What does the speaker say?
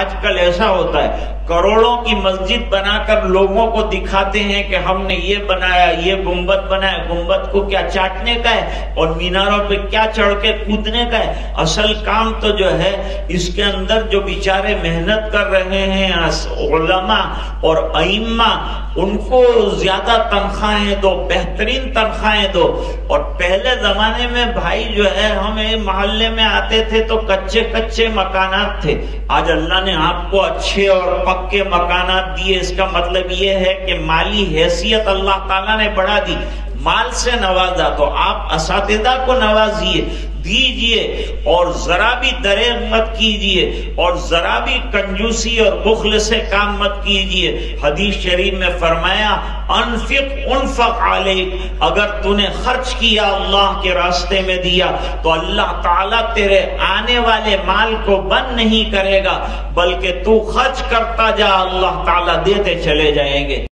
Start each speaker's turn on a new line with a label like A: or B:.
A: آج کل ایسا ہوتا ہے، کروڑوں کی مسجد بنا کر لوگوں کو دکھاتے ہیں کہ ہم نے یہ بنایا، یہ گنبد بنایا۔ گنبد کو کیا چاٹنے کا ہے اور میناروں پہ کیا چڑھ کے کودنے کا ہے؟ اصل کام تو جو ہے اس کے اندر جو بیچارے محنت کر رہے ہیں علماء اور ائمہ، ان کو زیادہ تنخواہیں دو، بہترین تنخواہیں دو۔ اور پہلے زمانے میں بھائی جو ہے ہمیں محلے میں آتے تھے تو کچے کچے مکانات تھے، آج اللہ نے آپ کو اچھے اور پکے مکانات دیے۔ اس کا مطلب یہ ہے کہ مالی حیثیت اللہ تعالیٰ نے بڑھا دی، مال سے نوازا۔ تو آپ اساتذہ کو نوازیے، دیجئے، اور ذرا بھی دریغ مت کیجئے، اور ذرا بھی کنجوسی اور بخل سے کام مت کیجئے۔ حدیث شریف میں فرمایا انفق انفق علیک، اگر تو نے خرچ کیا اللہ کے راستے میں دیا تو اللہ تعالیٰ تیرے آنے والے مال کو بند نہیں کرے گا، بلکہ تو خرچ کرتا جا، اللہ تعالیٰ دیتے چلے جائیں گے۔